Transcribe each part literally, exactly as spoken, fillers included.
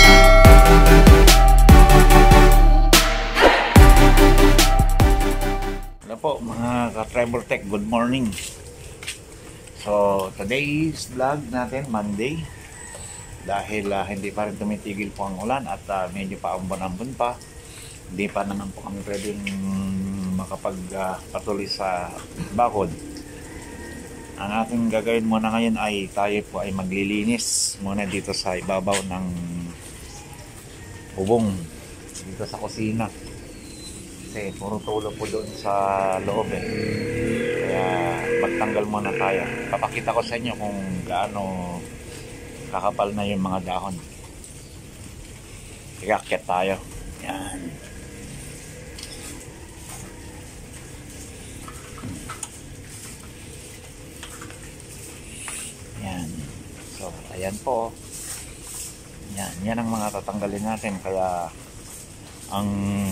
Hello po mga ka-Trevor Tech, good morning. So today's vlog natin Monday, dahil uh, hindi pa rin tumitigil po ang ulan at uh, medyo pa ambon-ambon pa, hindi pa naman po kami pwedeng makapagpatuloy uh, sa bakod. Ang ating gagawin muna ngayon ay tayo po ay maglilinis muna dito sa ibabaw ng bubong dito sa kusina. Kasi puro tulo po doon sa loob eh. Kaya magtanggal muna tayo. Papakita ko sa inyo kung gaano kakapal na yung mga dahon. Ikakyat tayo. Yan. Yan. So, ayan po. Yan. Yan ang mga tatanggalin natin. Kaya ang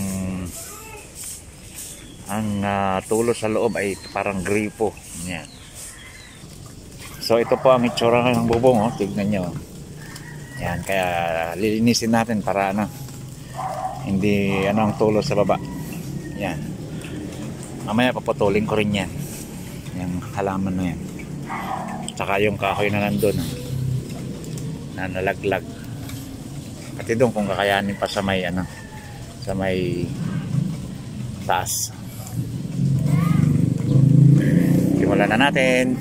ang uh, tulo sa loob ay parang gripo. Yan. So ito po ang itsura ng bubong, oh. Tignan nyo. Yan, kaya lilinisin natin para ano, hindi ano ang tulo sa baba. Yan. Mamaya paputulin ko rin yan. Yung halaman na yan. Tsaka yung kahoy na nandun, oh, na nalaglag. Pati doon kung kakayanin pa sa may ano, sa may taas. Simulan na natin.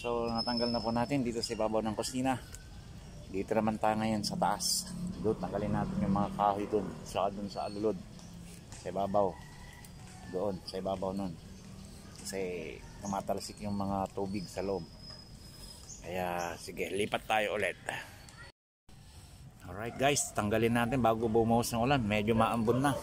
So natanggal na po natin dito sa ibabaw ng kusina. Dito naman tayo ngayon sa taas. Doon tanggalin natin yung mga kahoy doon. Saka doon sa alulod. Sa ibabaw. Doon sa ibabaw nun. Kasi tumatalsik yung mga tubig sa loob. Kaya sige, lipat tayo ulit. Alright guys, tanggalin natin bago bumuhos ng ulan. Medyo maambon na.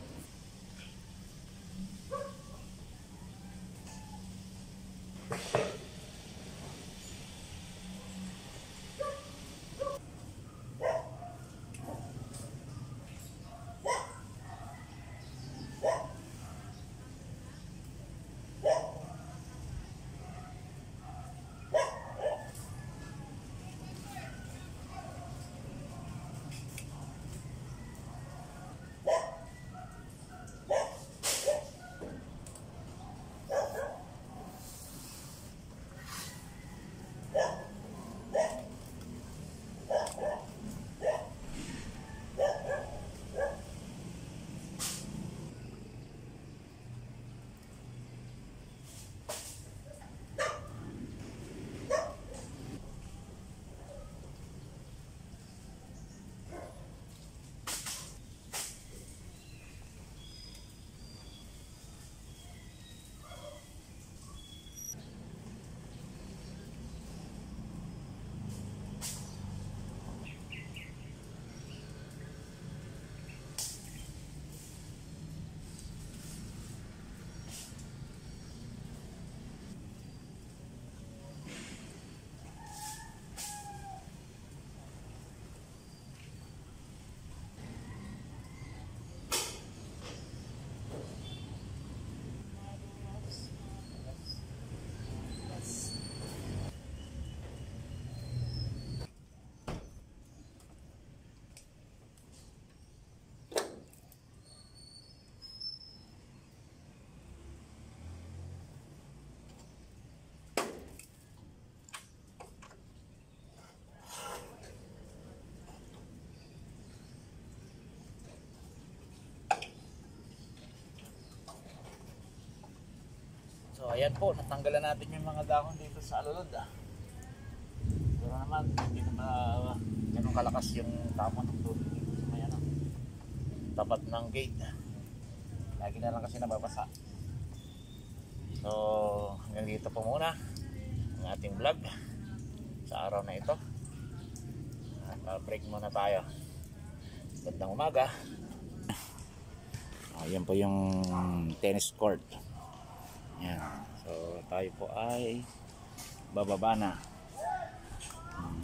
So ayan po, natanggalan natin yung mga dahon dito sa alulod ah. Pero naman, hindi naman uh, ganun kalakas yung tama ng tubig dito sa may ano, tapat ng gate. Lagi na lang kasi nababasa. So hanggang dito po muna ang ating vlog sa araw na ito. At break muna tayo. Gandang umaga. Ayan po yung tennis court. Yan. So tayo po ay bababa na. Hmm.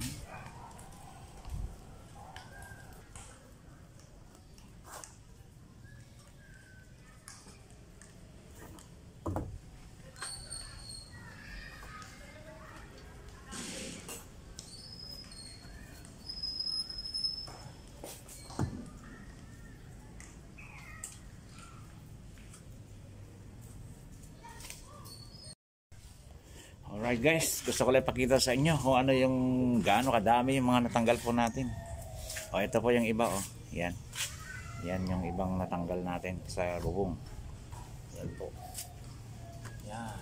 Alright guys, gusto ko lang ipakita sa inyo kung ano yung gaano kadami yung mga natanggal po natin. O ito po yung iba oh. Yan. Yan yung ibang natanggal natin sa bubong. Yan po. Yan.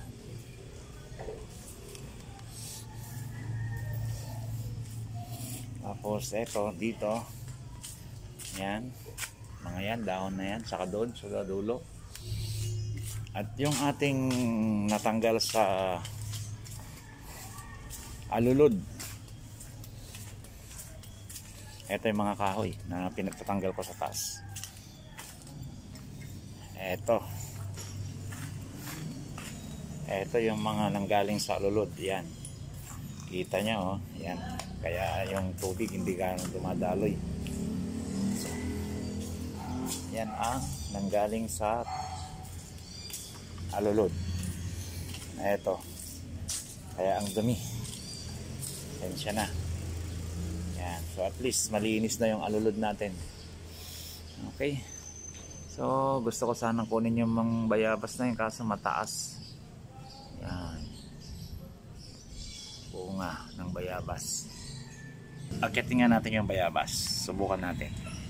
Tapos ito dito. Yan. Mga yan, dahon na yan. Saka doon, sa dulo. At yung ating natanggal sa alulod. Ito yung mga kahoy na pinagtatanggal ko sa taas. Ito. Ito yung mga nanggaling sa alulod. Yan. Kita nyo, oh. Yan. Kaya yung tubig hindi ganun dumadaloy. So, yan ang nanggaling sa alulod. Ito. Kaya ang dumi. Tensya na. Yan. So at least malinis na yung alulod natin. Okay. So gusto ko sanang kunin yung mga bayabas na yun kaso mataas. Yan. Bunga ng bayabas. Akitin nga natin yung bayabas. Subukan natin.